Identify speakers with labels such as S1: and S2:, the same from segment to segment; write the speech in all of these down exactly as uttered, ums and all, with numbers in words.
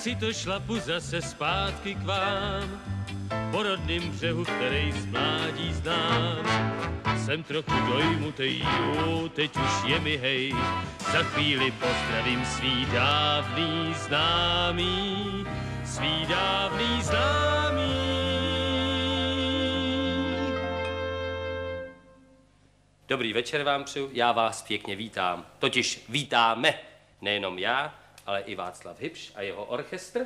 S1: si to šlapu zase zpátky k vám, po rodným břehu, který z mládí znám. Jsem trochu dojmutej, jo, teď už je mi hej, za chvíli pozdravím svý dávný známý, svý dávný známý. Dobrý večer vám přeju, já vás pěkně vítám. Totiž vítáme, nejenom já, ale i Václav Hybš a jeho orchestr.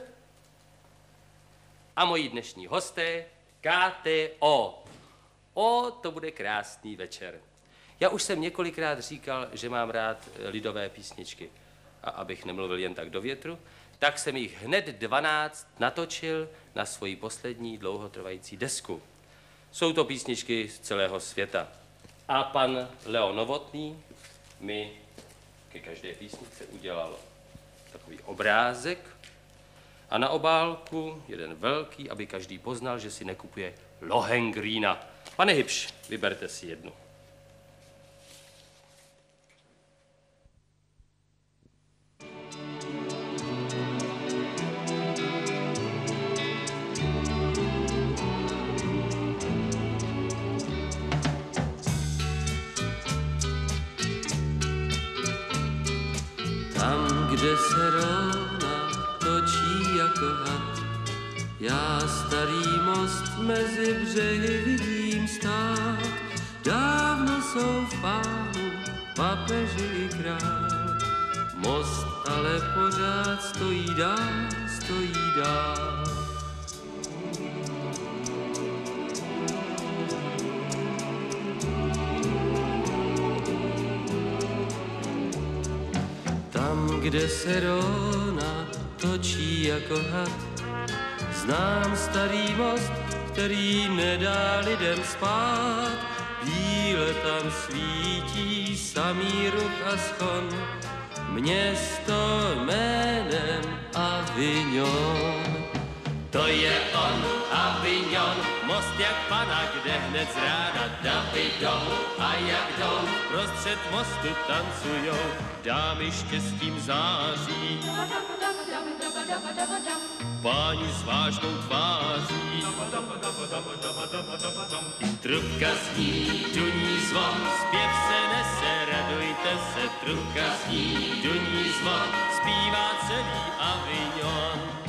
S1: A moji dnešní hosté K T O. O, to bude krásný večer. Já už jsem několikrát říkal, že mám rád lidové písničky. A abych nemluvil jen tak do větru, tak jsem jich hned dvanáct natočil na svoji poslední dlouhotrvající desku. Jsou to písničky z celého světa. A pan Leo Novotný mi ke každé písničce udělal takový obrázek a na obálku jeden velký, aby každý poznal, že si nekupuje Lohengrína. Pane Hybš, vyberte si jednu.
S2: Tam, kde se Rona točí jako had, já starý most mezi břehy vidím stát. Dávno jsou v páhu papeži i král, most ale pořád stojí dál, stojí dál. Tam, kde se Rona točí jako had, znám starý most, který nedá lidem spát. Bíle tam svítí samý ruch a schon, město jménem Avignon.
S1: To je on, Avignon, most jak pana, kde hned z rána Davidou a jak jdou, prostřed mostu tancujou, dámy štěstím září. Páni s vážnou tváří, trubka zní, duní zvon, zpěv se nese, radujte se, trubka zní, duní zvon, zpívá celý Avignon.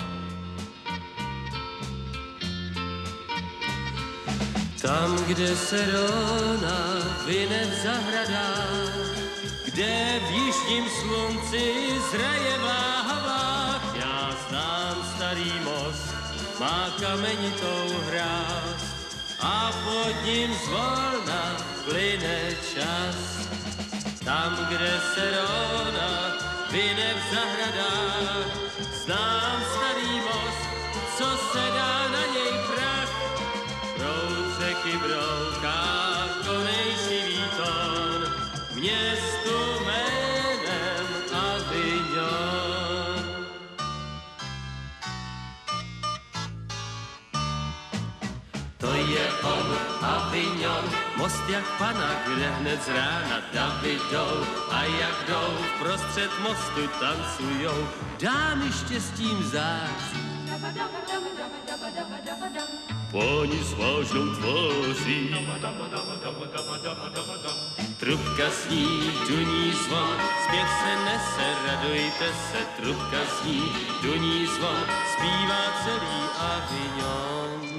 S2: Tam, kde se Rona vyne v zahradách, kde v jižním slunci zraje vláha vláh, já znám starý most, má kamenitou hráz a pod ním zvolna plyne čas. Tam, kde se Rona vyne v zahradách, znám starý most, co se dá na něj prach. Proud řeky brouká konejší výton, městu jménem Avignon. To je on, Avignon, most jak pana, kde hned z rána Davidou a jak jdou, prostřed mostu tancujou, dámy štěstím září.
S1: Páni s vážnou tváří,
S2: trubka zní, duní zvon, zpěv se nese, radujte se, trubka zní, duní zvon, zpívá celý Avignon.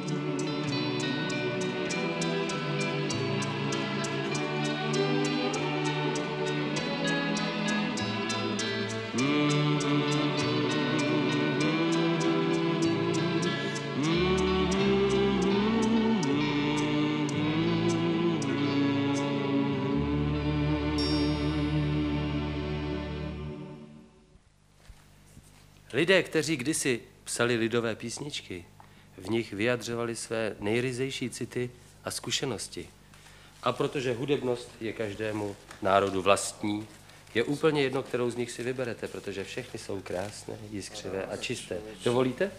S1: lidé, kteří kdysi psali lidové písničky, v nich vyjadřovali své nejryzejší city a zkušenosti. A protože hudebnost je každému národu vlastní, je úplně jedno, kterou z nich si vyberete, protože všechny jsou krásné, jiskřivé a čisté. Dovolíte?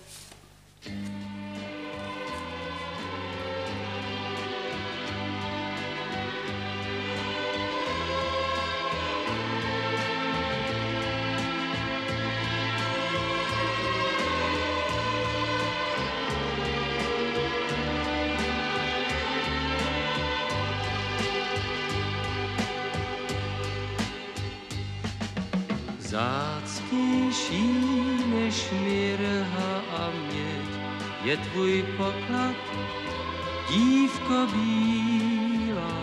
S2: Vzácnější než mirha a měď je tvůj poklad, dívko bílá.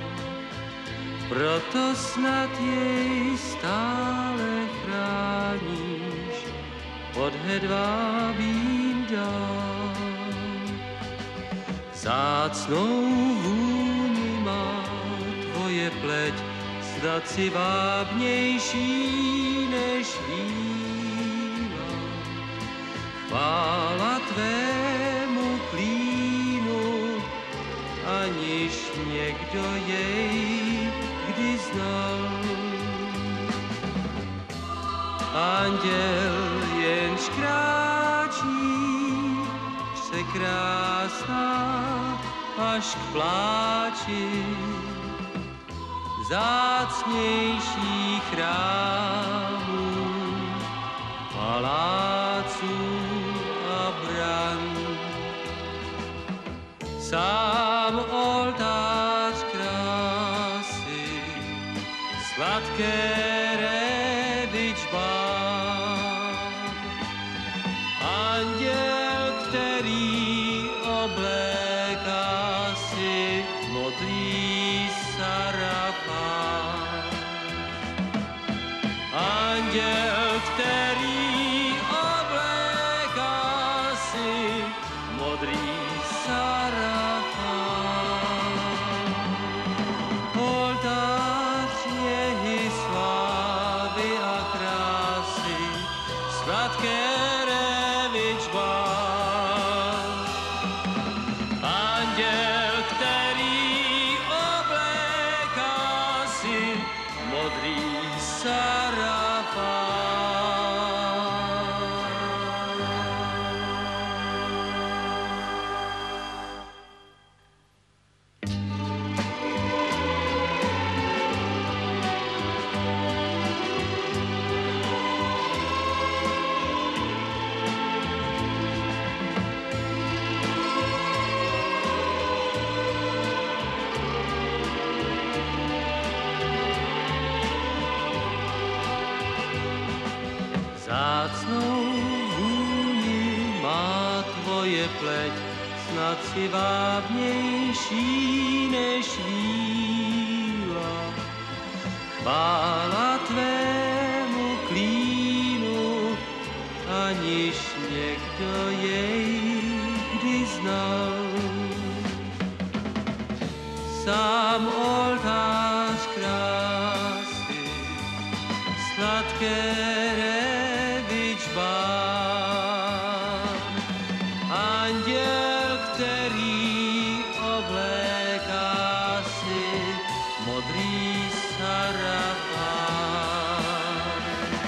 S2: Proto snad jej stále chráníš pod hedvábím dám. Vzácnou vůni má tvoje pleť, snad si vábnější než víla. Chvála tvému klínu, aniž někdo jej kdy znal. Anděl jenž kráčí, překrásná až k pláči, vzácnější chrámů, paláců a bran. Sám oltář krásy, sladké revičbán. Anděl, který obléká si modrý sarafán. Anděl, který obléká si modrý sarafán. Oltář něhy, slávy a krásy, sladké revičbán. Anděl, který obléká si modrý sarafán. Vzácnou vůni má tvoje pleť, snad si vábnější než víla. Chvála tvému klínu, aniž někdo jej kdy znal. Sám oltář krásy, sladké anděl, který obléká si modrý sarafán.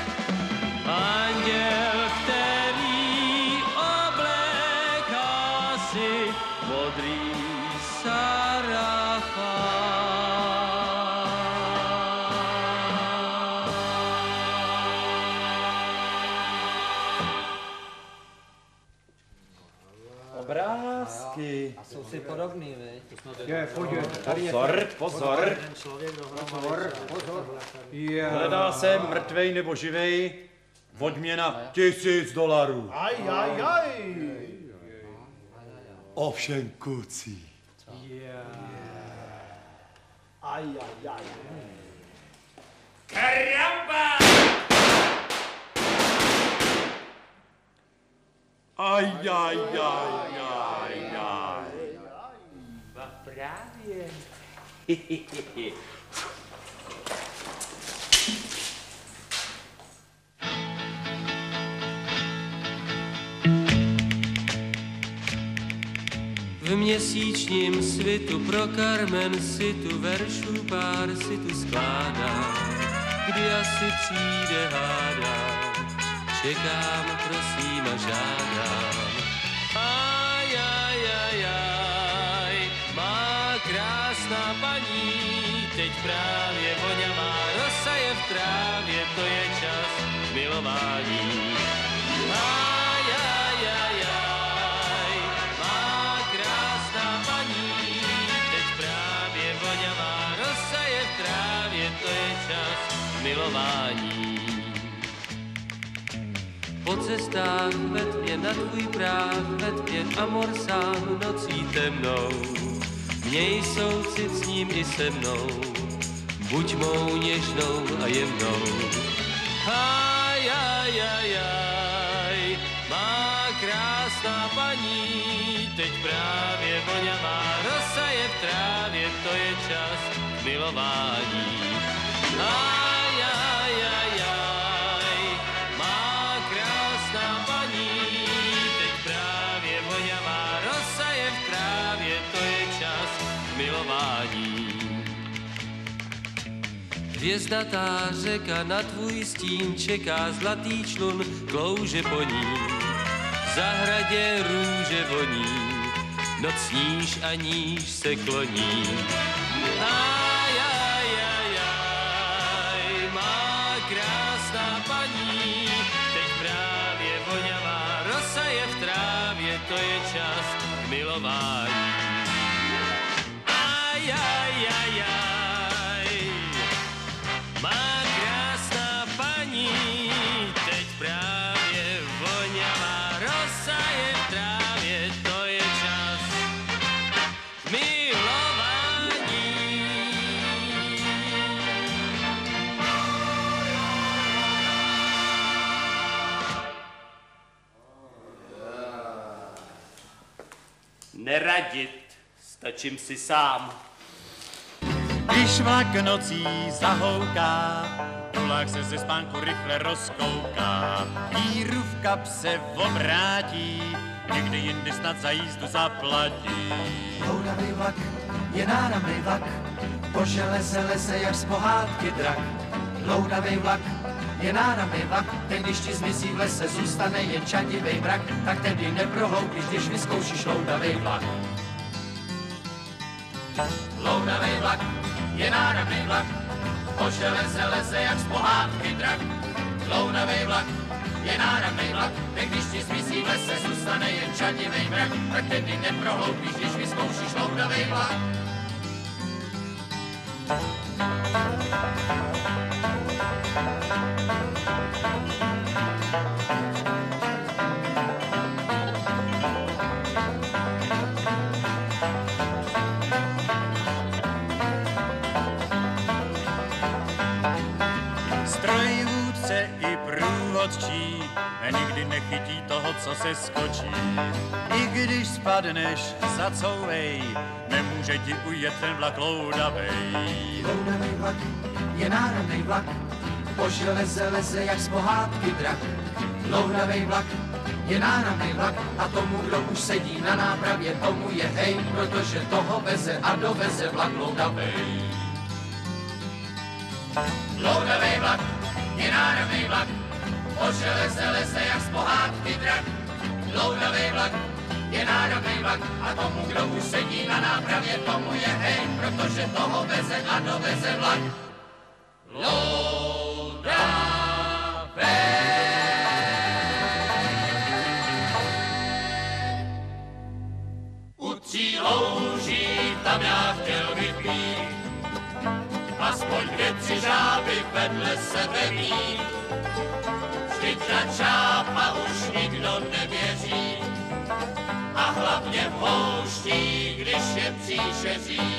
S2: Anděl, který obléká si modrý sarafán.
S3: Obrázky.
S4: A jsou si podobný, viď?
S3: Je, podívej, tady je
S5: Pozor, pozor.
S3: pozor, pozor. Je.
S5: Hledá se mrtvej nebo živej, odměna tisíc dolarů.
S3: Aj, aj, aj.
S5: Ovšem kucí.
S3: Je. Aj, aj, aj.
S1: Karamba!
S5: Aj, aj, aj, aj, aj.
S1: A právě.
S2: V měsíčním svitu pro Carmen si tu veršů pár si tu skládám, kdy asi přijde hádám, čekám, prosím a žádám. Aj, aj, aj, aj, má krásná paní, teď právě voňavá rosa je v trávě, to je čas milování. Aj, aj, aj, aj, má krásná paní, teď právě voňavá rosa je v trávě, to je čas milování. Po cestách ved mě na tvůj práh, ved mě amor sám nocí temnou. Měj soucit s ním i se mnou, buď mou něžnou a jemnou. Aj, aj, aj, aj, má krásná paní, teď právě voňavá rosa je v trávě, to je čas k milování. Aj, aj, aj, aj, má krásná paní, teď právě voňavá rosa je v trávě, to je čas k milování. Hvězdatá řeka na tvůj stín čeká, zlatý člun klouže po ní. V zahradě růže voní, noc níž a níž se kloní. Aj, aj, aj, aj, má krásná paní, teď právě voňavá rosa je v trávě, to je čas k milování. Aj, aj, aj, aj, má krásná paní, teď právě voňavá rosa je v trávě, to je čas k milování.
S1: Neradit, stačím si sám.
S5: Když vlak nocí zahouká, tulák se ze spánku rychle rozkouká. Díru v kapse obrátí, někdy jindy snad za jízdu zaplatí.
S4: Loudavý vlak je náramný vlak, po železe leze jak z pohádky drak. Loudavý vlak je náramný vlak, ten když ti zmizí v lese, zůstane jen čadivej mrak, tak tedy neprohloupíš, když vyzkoušíš loudavý vlak. Loudavý vlak je náramný vlak, po železe leze jak z pohádky drak. Loudavý vlak je náramný vlak, ten když ti zmizí v lese, zůstane jen čadivej mrak, tak tedy neprohloupíš, když vyzkoušíš loudavý vlak.
S5: Strojvůdce i průvodčí nikdy nechytí toho, co se skočí. I když spadneš, zacouvej, nemůže ti ujet ten vlak loudavej.
S4: Loudavý vlak je náramný vlak, po železe leze jak z pohádky drak. Loudavý vlak je náramný vlak a tomu, kdo už sedí na nápravě, tomu je hej, protože toho veze a doveze vlak loudavej. Loudavý vlak je náramný vlak, po železe leze jak z pohádky drak. Loudavý vlak je náramný vlak a tomu, kdo už sedí na nápravě, tomu je hej, protože toho veze a doveze vlak loudavý. U tří louží tam já chtěl bych být, aspoň dvě, tři žáby vedle sebe mít. Vždyť na čápa už nikdo nevěří, a hlavně v houští, když je příšeří.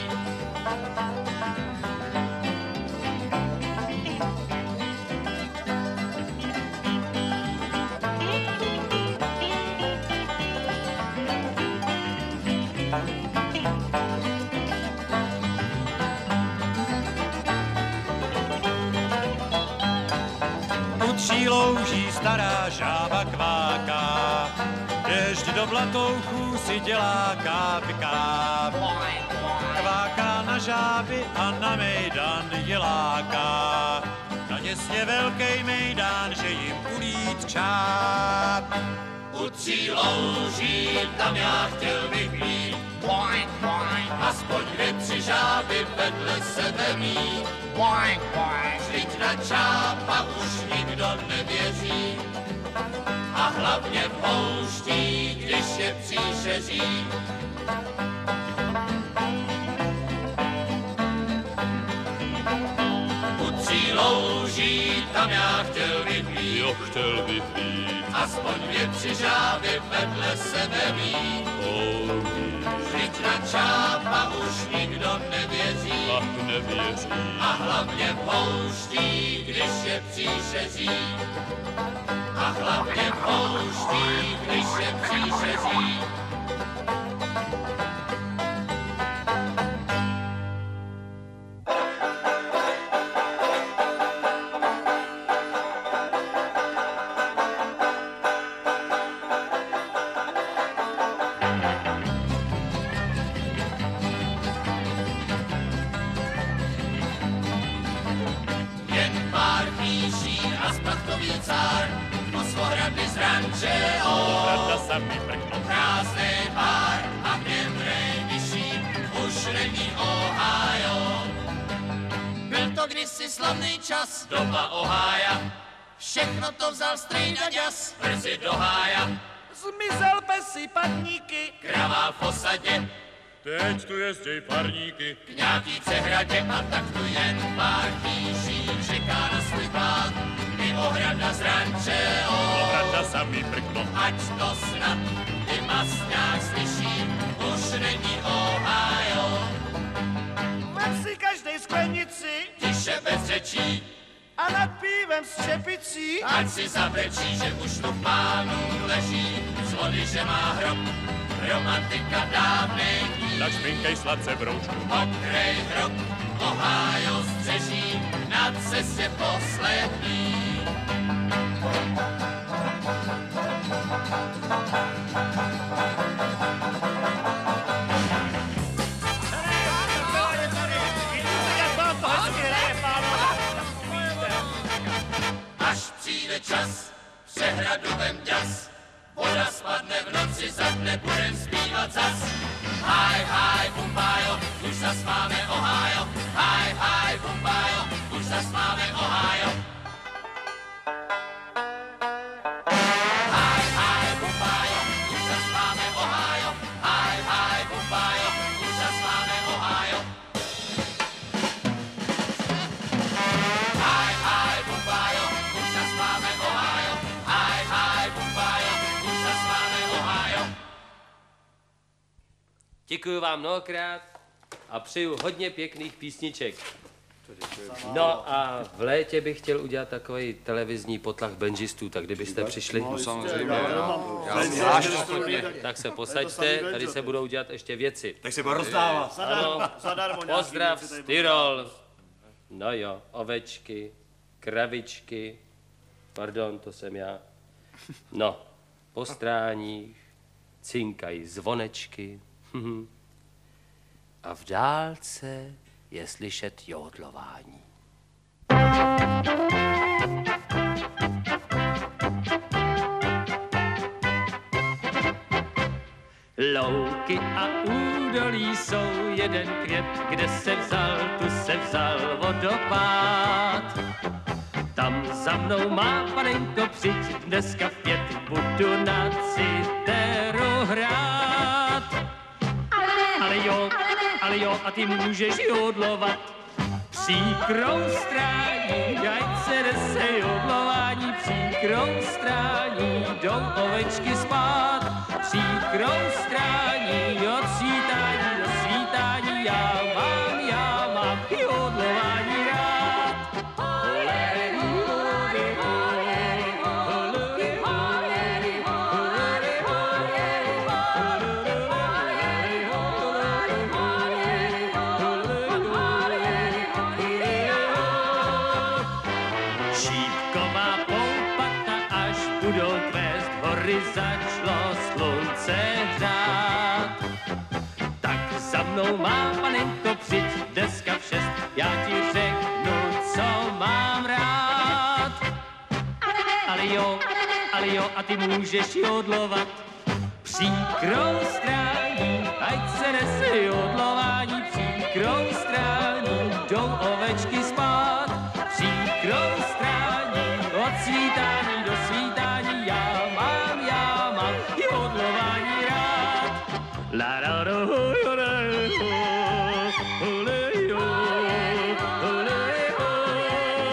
S5: U tří louží stará žába kváká, déšť do blatouchů si dělá káp, káp. Kváká na žáby a na mejdan je láká, na děsně velký mejdán, že jim ulít čáp. U tří louží tam já chtěl bych být, aspoň dvě, tři žáby vedle sebe mít. Vždyť na čápa už nikdo nevěří, a hlavně v pouští, když je příšeří. U
S4: tří louží, tam já chtěl bych být.
S2: Jo, chtěl bych být.
S4: Aspoň dvě tři žáby vedle sebe mít. Vždyť na čápa už nikdo nevěří.
S2: Ach, nevěří.
S4: A hlavně pouští, když je příšeří. A hlavně pouští, když je příšeří. Krásný pár a mědrej vyšší, už není Ohio. Byl to kdysi slavný čas, doba Ohája. Všechno to vzal strejna ďas, brzy do hája. Zmizel pesy padníky, krava v osadě.
S2: Teď tu jezdí parníky.
S4: K nějaký přehradě a tak tu jen pár chýší čeká na svůj plán. I ohrada z rančeo,
S2: Ohrada samý prkno.
S4: ať to snad i masňák slyší, už není Ohio.
S3: Vem si každej sklenici
S4: Tiše bez řečí,
S3: a nad pívem s čepicí.
S4: ať si zabrečí, že už tu pánu leží. Z vody, že má hrob, romantika dávnej dní.
S2: Tak špinkej sladce broučku.
S4: Mokrej hrob, Ohio střeží, na cestě poslední. Až přijde čas, přehradu vem ďas, voda spadne v noci, zadne, budem zpívat zas. Haj, haj, bumbájo, už zas máme Ohio. Haj, haj, bumbájo, už zas máme Ohio. Haj, haj, bumbájo, už zas máme Ohio. Haj, haj, bumbájo, už zas máme Ohio. Haj, haj, bumbájo, už zas máme Ohio. Haj, haj, bumbájo, už zas máme Ohio.
S1: Děkuji vám mnohokrát a přeju hodně pěkných písniček. No a v létě bych chtěl udělat takový televizní potlach benžistů, tak kdybyste přišli,
S6: Samozřejmě,
S1: tak se posaďte, tady se budou dělat ještě věci.
S6: tak se bude rozdávat.
S1: Ano,
S3: Zadarmo
S1: pozdrav z Tyrol. No jo, ovečky, kravičky, pardon, to jsem já. No, po stráních cinkají zvonečky. A v dálce je slyšet jódlování. Louky a údolí jsou jeden květ, kde se vzal, tu se vzal vodopád. Tam za mnou má panenko přijď, dneska v pět budu na citeru hrát. Ale jo, ale jo, a ty můžeš jodlovat. Příkrou strání, ať se nese jodlování. Příkrou strání, jdou ovečky spát. Příkrou strání, od svítání do svítání. Já mám, já mám jodlování rád. Olej, olej, olej, olej, olej, olej, šípková poupata, až budou kvést hory, začalo slunce hřát. Tak za mnou má panenko přijď, dneska v šest, já ti řeknu, co mám rád. Ale jo, ale jo, a ty můžeš jodlovat. Příkrou strání, ať se nese jodlování. Příkrou strání, jdou ovečky spát. Příkrou strání, od svítání do svítání. Já mám, já mám jodlování rád. La la la ho, jo, la, ho, ho, le, jo, ho, le, ho.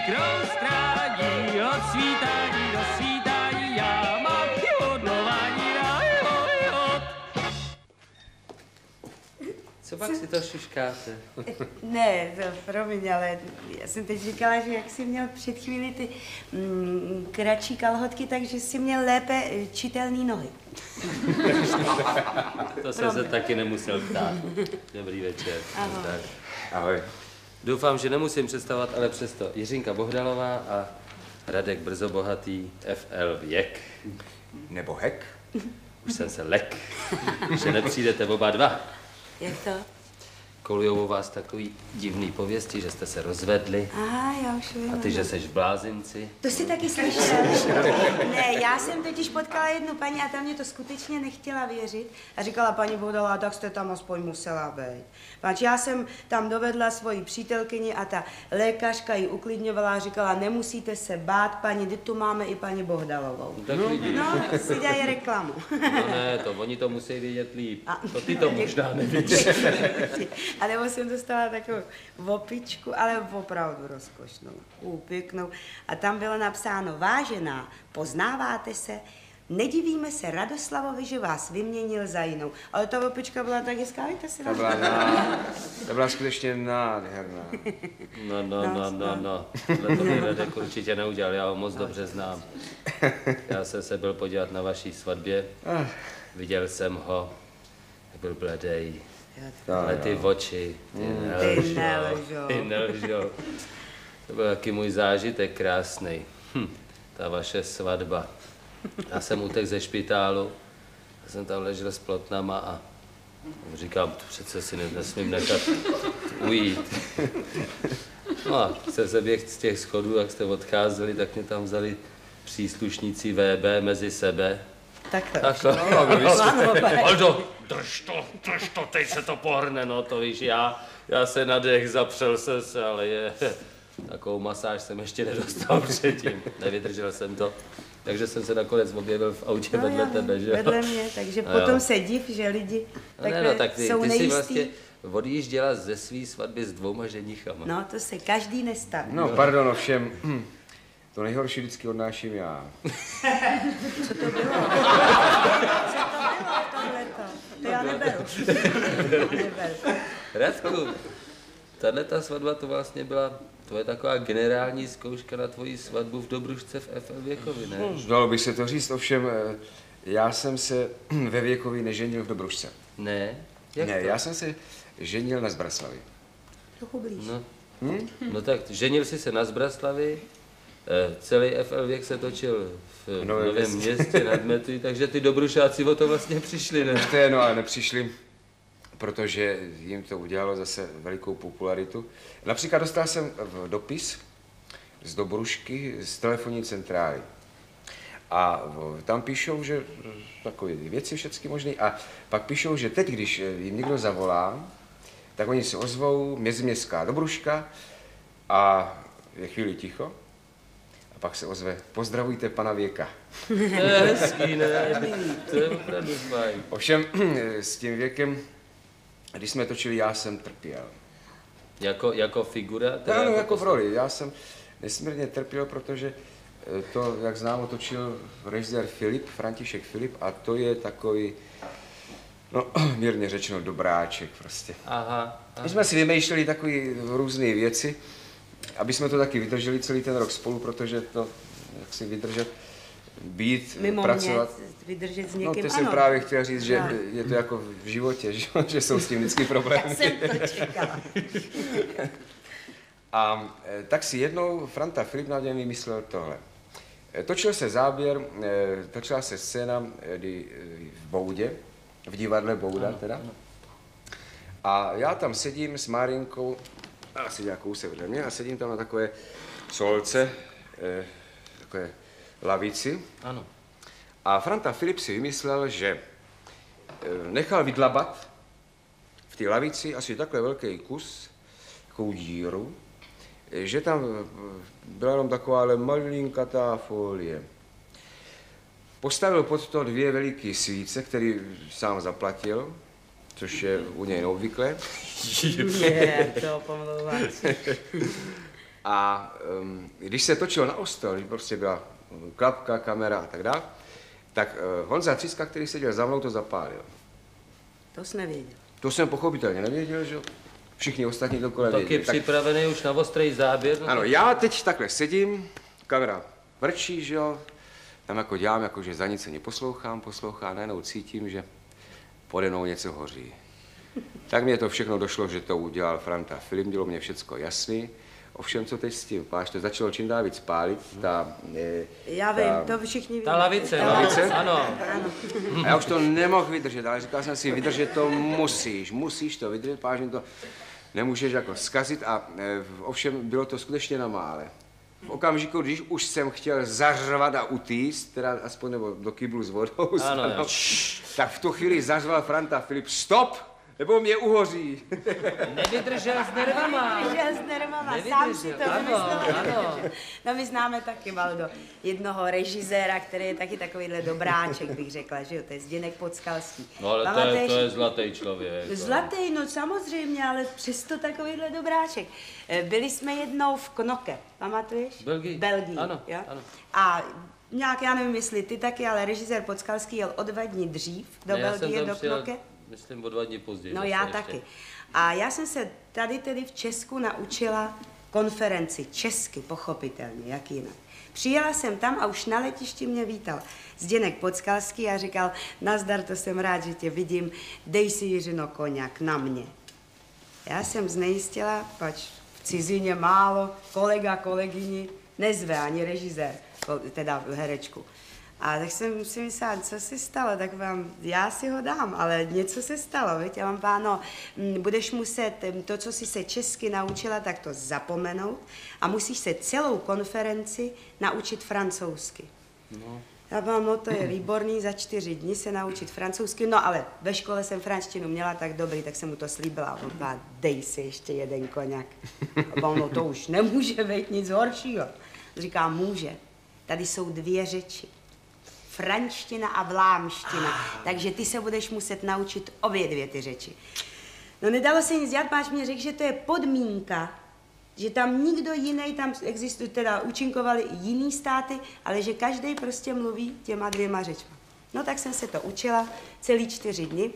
S2: kroustrání, od svítání do svítání, já mám jodlování na jod.
S1: Co pak si to šuškáte?
S6: Ne, to promiň, ale já jsem teď říkala, že jak jsi měl před chvíli ty mm, kratší kalhotky, takže jsi měl lépe eh, čitelný nohy.
S1: To jsem se taky nemusel ptát. Dobrý večer.
S6: Ahoj.
S1: Tak.
S7: Ahoj.
S1: Doufám, že nemusím představovat, ale přesto Jiřinka Bohdalová a Radek Brzobohatý, F L Věk.
S7: Nebo hek?
S1: Už jsem se lek, že nepřijdete oba dva.
S6: Jak to?
S1: Kolujou o vás takový divný pověsti, že jste se rozvedli
S6: Aha, já už vím.
S1: a ty, že seš v blázinci.
S6: To jsi taky slyšel. Ne, já jsem totiž potkala jednu paní a ta mě to skutečně nechtěla věřit. A říkala, paní Bohdalová, tak jste tam aspoň musela být. Pač já jsem tam dovedla svoji přítelkyni a ta lékařka ji uklidňovala a říkala, nemusíte se bát, paní, kdy tu máme i paní Bohdalovou.
S1: Tak lidi.
S6: No, si dělají reklamu.
S1: No ne, to oni to musí vědět líp.
S6: A-
S1: To ty to možná nevíš.
S6: A nebo jsem dostala takovou opičku, ale opravdu rozkošnou, pěknou. A tam bylo napsáno, vážená, poznáváte se? Nedivíme se Radoslavovi, že vás vyměnil za jinou. Ale ta opička byla tak hezká, víte si
S7: Ta byla, ná... ta byla skutečně nádherná.
S1: No, no, no, no, no. Tohle to by Radek určitě neudělal, já ho moc dobře znám. Já jsem se byl podívat na vaší svatbě, viděl jsem ho, byl bledej. Ale ty oči, ty
S6: Ty
S1: nelžou.
S6: nelžou.
S1: Ty nelžou. To byl taky můj zážitek krásný. Hm, ta vaše svatba. Já jsem utekl ze špitálu, já jsem tam ležel s plotnama a říkám, to přece si nesmím nechat ujít. No a jsem se běh z těch schodů, jak jste odcházeli, tak mě tam vzali příslušníci V B mezi sebe.
S6: Takhle.
S1: Takhle.
S6: Ano,
S1: Aldo, drž to, drž to, teď se to pohrne, no to víš, já, já se nadech, zapřel jsem se, ale je, takovou masáž jsem ještě nedostal předtím, nevydržel jsem to, takže jsem se nakonec objevil v autě
S6: No,
S1: vedle
S6: já
S1: tebe,
S6: vím,
S1: že jo?
S6: vedle mě, takže
S1: No
S6: potom
S1: jo.
S6: se div, že lidi
S1: No ne,
S6: takhle
S1: no, tak ty,
S6: jsou
S1: ty si
S6: nejistý.
S1: vlastně odjížděla ze svý svatby s dvouma ženichama.
S6: No, to se každý nestane.
S7: No, pardon, ovšem, hm, to nejhorší vždycky odnáším já.
S6: Co to bylo? Co to bylo tohleto? To já neberu. Já neberu.
S1: Radku, tahle ta svatba to vlastně byla, to je taková generální zkouška na tvoji svatbu v Dobrušce v F L Věkovi, ne?
S7: Dalo by se to říct, ovšem, eh, já jsem se ve Věkovi neženil v Dobrušce.
S1: Ne? Jak
S7: Ne,
S1: to?
S7: já jsem se ženil na Zbraslavi.
S6: Trochu blíž.
S1: No, no tak ženil jsi se na Zbraslavi, eh, celý F L Věk se točil v
S7: Novém
S1: Novém
S7: městě.
S1: městě nad Metují, takže ty Dobrušáci o to vlastně přišli, ne?
S7: To je, no, ale nepřišli, protože jim to udělalo zase velikou popularitu. Například dostal jsem v dopis z Dobrušky z telefonní centrály. A v- tam píšou, že takové věci všechny možné. A pak píšou, že teď, když jim někdo zavolá, tak oni se ozvou, meziměstská Dobruška a je chvíli ticho. A pak se ozve, pozdravujte pana Věka.
S1: To je hezký, ne? To je opravdu fajn.
S7: Ovšem s tím Věkem, když jsme točili, já jsem trpěl.
S1: Jako, jako figura? teda
S7: Ano, jako v
S1: postav-
S7: roli. Já jsem nesmírně trpěl, protože eh, to, jak známo, točil režisér Filip, František Filip, a to je takový, no, mírně řečeno, dobráček prostě.
S1: Aha,
S7: My
S1: aha.
S7: jsme si vymýšleli takové různé věci, aby jsme to taky vydrželi celý ten rok spolu, protože to, jak si vydržet, být,
S6: Mimo
S7: pracovat.
S6: mě vydržet s
S7: No,
S6: někým,
S7: to jsem
S6: ano.
S7: právě chtěl říct, že
S6: Já.
S7: je to jako v životě, že, že jsou s tím vždycky problémy.
S6: Já jsem to čekala.
S7: A e, tak si jednou Franta Filip na něm vymyslel tohle. E, točil se záběr, e, točila se scéna e, kdy, e, v Boudě, v divadle Bouda teda. A já tam sedím s Márinkou, asi nějakou se vedle mě, a sedím tam na takové solce, e, takové lavici.
S1: Ano.
S7: A Franta Filip si vymyslel, že e, nechal vydlabat v té lavici asi takhle velký kus, takovou díru, že tam e, byla jenom taková ale malinkatá folie. Postavil pod to dvě veliké svíce, které sám zaplatil, což je u něj neobvyklé.
S6: Je, to pomlouvám se.
S7: A um, když se točilo na ostro, když prostě byla klapka, kamera a tak dále, tak uh, Honza Tříska, který seděl za mnou, to zapálil.
S6: To jsi nevěděl.
S7: To jsem pochopitelně nevěděl, že všichni ostatní to kolem
S1: Taky
S7: věděli.
S1: připravený tak... už na ostrý záběr. No
S7: ano,
S1: tak...
S7: já teď takhle sedím, kamera vrčí, že jo, tam jako dělám, jako že za nic ani poslouchám, poslouchám, najednou cítím, že pode mnou něco hoří. Tak mě to všechno došlo, že to udělal Franta Filip, bylo mě všecko jasný. Ovšem, co teď s tím, páš, to začalo čím dál víc pálit, ta... E,
S6: Já
S7: ta,
S6: vím, to všichni víme.
S1: Ta lavice,
S6: Ta
S7: lavice?
S1: Ano.
S6: Ano.
S7: A já už to nemohl vydržet, ale říkal jsem si, vydržet to musíš, musíš to vydržet, páš, to nemůžeš jako zkazit a e, ovšem bylo to skutečně na mále. V okamžiku, když už jsem chtěl zařvat a utíct, teda aspoň nebo do kyblu s vodou,
S1: ano,
S7: tak v tu chvíli zařval Franta Filip, stop, nebo mě uhoří.
S1: Nevydržel s nervama.
S6: Nevydržel s nervama, sám si to
S1: Ano,
S6: vymyslel.
S1: ano.
S6: No my známe taky, Valdo, jednoho režiséra, který je taky takovýhle dobráček, bych řekla, že jo, to je Zdeněk Podskalský.
S1: No ale to je,
S6: Pamatuješ?
S1: to je zlatý člověk.
S6: Zlatý, no samozřejmě, ale přesto takovýhle dobráček. Eh, Byli jsme jednou v Knoke, pamatuješ?
S1: Belgii.
S6: Belgii,
S1: Ano,
S6: jo?
S1: ano.
S6: A nějak, já nevím, jestli ty taky, ale režisér Podskalský jel o dva dny dřív do
S1: Ne, já jsem
S6: Belgie,
S1: tam
S6: do
S1: přijel,
S6: Knoke.
S1: myslím, o dva dny později.
S6: No
S1: zase
S6: já
S1: ještě.
S6: taky. A já jsem se tady tedy v Česku naučila konferenci česky, pochopitelně, jak jinak. Přijela jsem tam a už na letišti mě vítal Zdeněk Podskalský a říkal, nazdar, to jsem rád, že tě vidím, dej si Jiřino koněk na mě. Já jsem znejistila, pač v cizině málo, kolega, kolegyni, nezve ani režisér, teda herečku. A tak jsem si myslela, co se stalo, tak vám, já si ho dám, ale něco se stalo, viď? Já vám páno, budeš muset to, co jsi se česky naučila, tak to zapomenout a musíš se celou konferenci naučit francouzsky. No. Já vám, no to je výborný, za čtyři dny se naučit francouzsky, no ale ve škole jsem franštinu měla tak dobrý, tak jsem mu to slíbila. A on pán, dej si ještě jeden koněk. A pán, no to už nemůže být nic horšího. Říká, může. Tady jsou dvě řeči. Franština a vlámština, takže ty se budeš muset naučit obě dvě ty řeči. No nedalo se nic dělat, páč mě řekl, že to je podmínka, že tam nikdo jiný, tam existuje, teda účinkovali i jiný státy, ale že každý prostě mluví těma dvěma řečma. No tak jsem se to učila celý čtyři dny,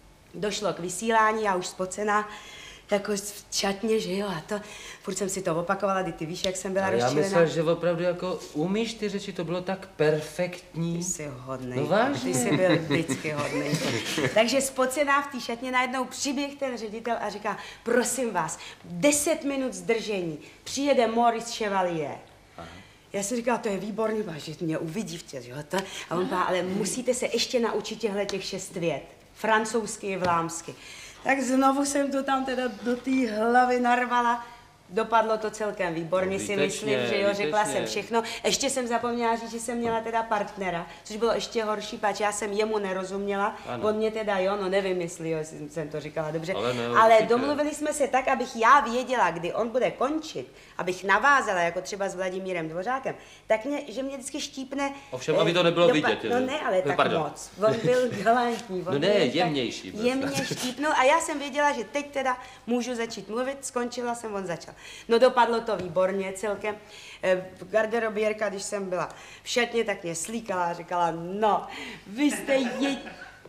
S6: došlo k vysílání, já už spocená, jako v čatně, že jo, a to, furt jsem si to opakovala, ty, ty víš, jak jsem byla
S1: Ale já
S6: rozčilená.
S1: myslel, že opravdu jako umíš ty řeči, to bylo tak perfektní.
S6: Ty jsi hodnej.
S1: No vážně.
S6: Ty jsi byl vždycky hodnej. Takže spocená v té šatně najednou přiběh ten ředitel a říká, prosím vás, deset minut zdržení, přijede Maurice Chevalier. Aha. Já jsem říkala, to je výborný, že mě uvidí v tě, že jo, to. A on pá, ale musíte se ještě naučit těchto těch šest vět. Francouzsky i vlámsky. Tak znovu jsem to tam teda do té hlavy narvala. Dopadlo to celkem výborně,
S1: No,
S6: si
S1: výtečně,
S6: myslím, že jo, řekla
S1: výtečně.
S6: jsem všechno. Ještě jsem zapomněla říct, že jsem měla teda partnera, což bylo ještě horší, pač já jsem jemu nerozuměla,
S1: Ano.
S6: on mě teda jo, no nevím, jestli jo, jestli jsem to říkala dobře,
S1: Ale ne,
S6: ale
S1: určitě.
S6: domluvili jsme se tak, abych já věděla, kdy on bude končit, abych navázala, jako třeba s Vladimírem Dvořákem, tak mě, že mě vždycky štípne...
S1: Ovšem,
S6: eh,
S1: aby to nebylo
S6: dopa-
S1: vidět,
S6: No
S1: že?
S6: ne, ale tak
S1: Pardon.
S6: moc. On byl galantní. On
S1: No ne,
S6: byl tak
S1: jemnější byl
S6: Jemně
S1: snad.
S6: štípnul a já jsem věděla, že teď teda můžu začít mluvit, skončila jsem, on začal. No dopadlo to výborně celkem. Eh, Garderobierka, když jsem byla v šatně, tak mě slíkala a říkala, no, vy jste je...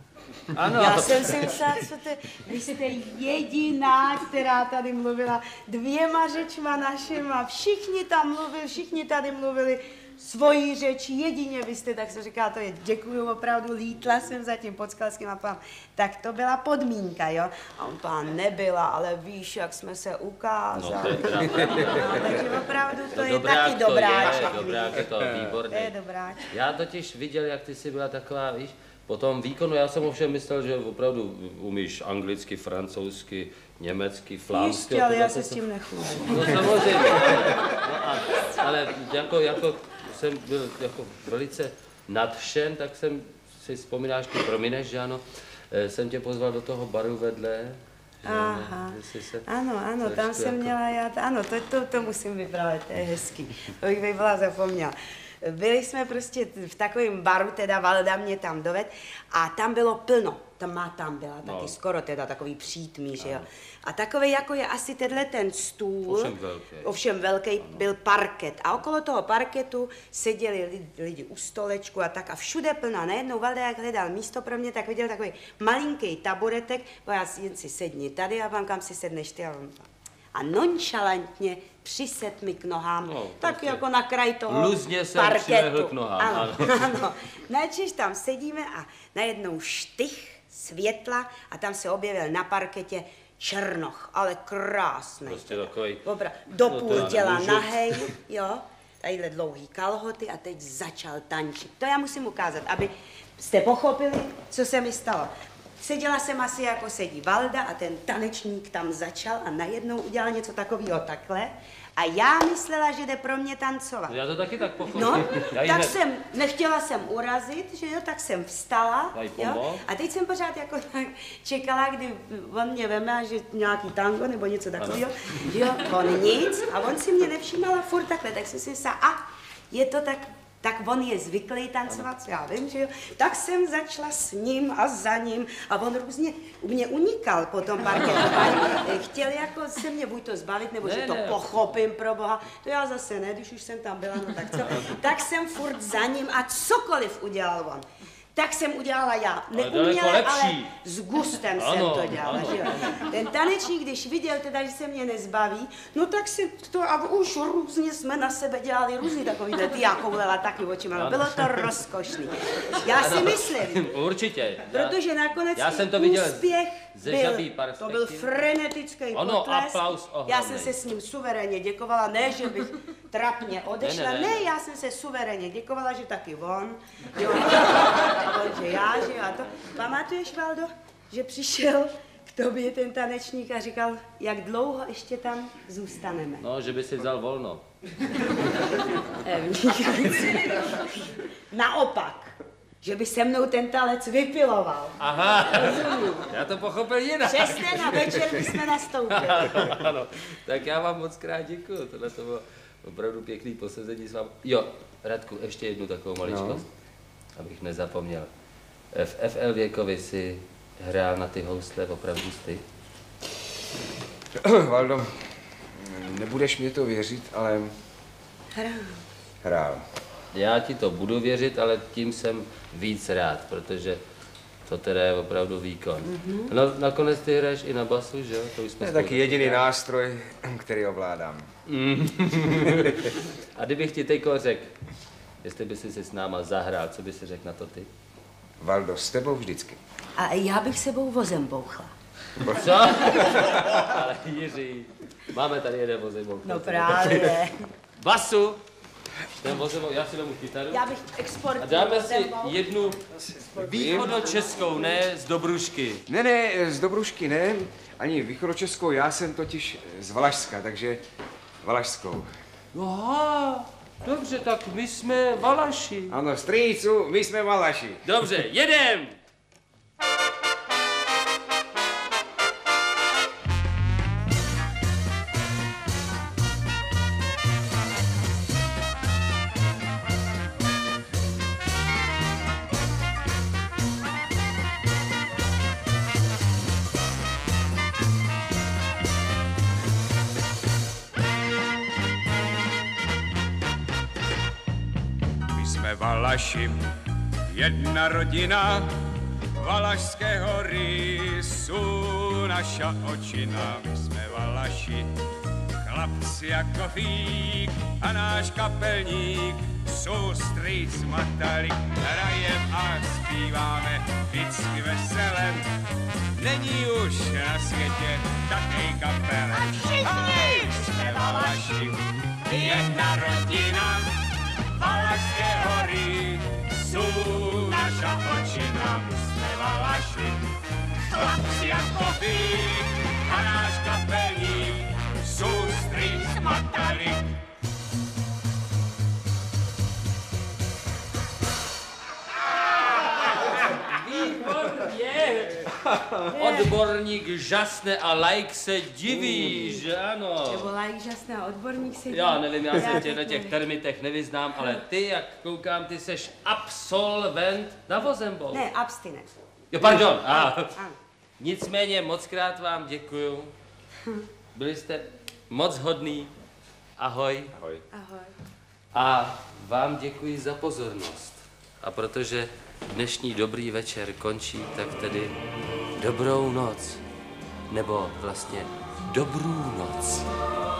S1: Ano.
S6: Já jsem si myslela, co to je, vy jste jediná, která tady mluvila dvěma řečma našima, všichni tam mluvili, všichni tady mluvili svojí řeči, jedině vy jste, tak jsem říkala, to je děkuju, opravdu, lítla jsem za tím Podskalským a pán, tak to byla podmínka, jo, a on pán nebyla, ale víš, jak jsme se ukázali,
S1: No, to je teda-
S6: no, takže opravdu to
S1: No,
S6: je
S1: dobrák
S6: taky
S1: to je,
S6: dobráček,
S1: dobrák je to,
S6: víš.
S1: výborný.
S6: To je dobráček.
S1: Já totiž viděl, jak ty jsi byla taková, víš, po tom výkonu, já jsem ovšem myslel, že opravdu umíš anglicky, francouzsky, německy, flámsky.
S6: Jistě, ale
S1: a
S6: já
S1: tohle
S6: se
S1: to-
S6: s tím nechlubím.
S1: No samozřejmě, ale, no a, ale jako, jako jsem byl jako velice nadšen, tak jsem si vzpomínáš, ty promineš, že ano, eh, jsem tě pozval do toho baru vedle. že ano,
S6: Aha,
S1: jestli se
S6: ano, ano, tam
S1: trošku
S6: jsem
S1: jako-
S6: měla já, ano, to, to, to musím vyprávět, to je hezký, to bych byla zapomněla. Byli jsme prostě v takovém baru, teda Valda mě tam doved a tam bylo plno. tma tam byla taky,
S1: No.
S6: skoro teda takový přítmí, že jo. A takový, jako je asi tenhle ten stůl,
S1: Ovšem velký.
S6: ovšem velký, byl parket. A okolo toho parketu seděli lidi, lidi u stolečku a tak a všude plná. Najednou Valda, jak hledal místo pro mě, tak viděl takový malinký taburetek, bo já jen si sedni tady a vám kam si sedneš ty a on a nonšalantně přised mi k nohám,
S1: No,
S6: tak
S1: prostě
S6: jako na kraj toho
S1: luzně jsem
S6: parketu.
S1: přilehl k nohám,
S6: Ano,
S1: ano.
S6: ano. Načež tam sedíme a najednou štych světla a tam se objevil na parketě Černoch, ale krásný.
S1: Prostě takový.
S6: Obra, do
S1: No to
S6: půl
S1: já
S6: těla
S1: nemůžu.
S6: nahej, jo, tadyhle dlouhý kalhoty a teď začal tančit. To já musím ukázat, aby jste pochopili, co se mi stalo. Seděla jsem asi jako sedí Valda a ten tanečník tam začal a najednou udělal něco takového takhle a já myslela, že jde pro mě tancovat.
S1: Já to taky tak pochopím.
S6: No,
S1: Já jí
S6: tak
S1: hned-
S6: jsem, nechtěla jsem urazit, že jo, tak jsem vstala,
S1: Já jí
S6: jo,
S1: pomohl.
S6: a teď jsem pořád jako tak čekala, kdy on mě veme, a že nějaký tango nebo něco takového, že jo, on nic a on si mě nevšímal a furt takhle, tak jsem si myslela, a je to tak, tak on je zvyklý tancovat, co já vím, že jo, tak jsem začala s ním a za ním a on různě mě unikal po tom parketu, chtěl jako se mě buď to zbavit, nebo
S1: Ne,
S6: že to
S1: ne.
S6: pochopím pro boha, to já zase ne, když už jsem tam byla, no tak co, tak jsem furt za ním a cokoliv udělal on, tak jsem udělala já.
S1: Ale daleko
S6: Neuměle, ale
S1: lepší.
S6: s gustem
S1: Ano,
S6: jsem to dělala,
S1: ano.
S6: že jo. Ten tanečník, když viděl teda, že se mě nezbaví, no tak si to a už různě jsme na sebe dělali různý takovýhle, ty já koulela taky očima, no, bylo to rozkošný. Já si myslím,
S1: Určitě. Já-
S6: protože nakonec
S1: já
S6: i
S1: jsem to viděl
S6: úspěch
S1: ze
S6: byl,
S1: žabí
S6: to
S1: perspektivy.
S6: byl frenetický
S1: Ano,
S6: potlesk.
S1: aplaus
S6: Já
S1: ohromnej.
S6: jsem se s ním suverénně děkovala, ne, že bych trapně odešla,
S1: Ne,
S6: ne,
S1: ne, ne.
S6: ne, já jsem se suverénně děkovala, že taky on, jo, a on, že já, že jo, a to. Pamatuješ, Valdo, že přišel k tobě ten tanečník a říkal, jak dlouho ještě tam zůstaneme.
S1: No, že by si vzal volno.
S6: Naopak, že by se mnou ten talec vypiloval.
S1: Aha, já to pochopil jinak.
S6: Přesně na večer my jsme nastoupili.
S1: Ano, tak já vám moc krát děkuju. Tohle to bylo opravdu pěkný posezení s vámi. Jo, Radku, ještě jednu takovou maličkost, no. Abych nezapomněl. V F L Věkovi si hrál na ty housle opravdu ty?
S7: Valdo, nebudeš mě to věřit, ale
S6: Hrál.
S7: hrál.
S1: Já ti to budu věřit, ale tím jsem víc rád, protože to teda je opravdu výkon. Mm-hmm. No, nakonec ty hraješ i na basu, že jo? To už jsme
S7: To je
S1: spolu
S7: taky jediný
S1: zaspomněli.
S7: nástroj, který ovládám.
S1: A kdybych ti teďko řekl, jestli by si si s náma zahrál, co by si řekl na to ty?
S7: Valdo, s tebou vždycky.
S6: A já bych sebou vozem bouchla.
S1: Co? Ale Jiří, máme tady jeden vozejmouk.
S6: No právě.
S1: Basu! Ten vozejmouk, já si vemu kytaru.
S6: Já bych exportní
S1: A dáme si
S6: vozem bouchla.
S1: jednu východočeskou, ne z Dobrušky.
S7: Ne, ne, z Dobrušky ne, ani východočeskou, já jsem totiž z Valašska, takže Valašskou.
S1: Aha, dobře, tak my jsme Valaši.
S7: Ano, strýcu, my jsme Valaši.
S1: Dobře, jedem!
S5: My jsme Valaši, jedna rodina, valašského rýsu naša očina. My jsme Valaši, chlapci jako vík a náš kapelník, soustrýc Matalik, hrajem a zpíváme vždycky veselem. Není už na světě takej kapele. A všichni jsme Valaši, jedna rodina, Valašské hory jsou naša očina. My jsme Valaši, chlapci jako vy a náš kapelník, soustrýc Matalik.
S1: Výborně! Odborník žasne a like se diví, že ano?
S6: Nebo like žasné a odborník si...
S1: Já nevím, já se v těchto
S6: taky
S1: těch
S6: nevím.
S1: termitech nevyznám, ale ty, jak koukám, ty seš absolvent na vozembol.
S6: Ne, abstinent.
S1: Jo, pardon. A, nicméně moc krát vám děkuju. Byli jste moc hodný. Ahoj.
S7: Ahoj.
S6: Ahoj.
S1: A vám děkuji za pozornost. A protože dnešní dobrý večer končí, tak tedy dobrou noc. Nebo vlastně dobrou noc.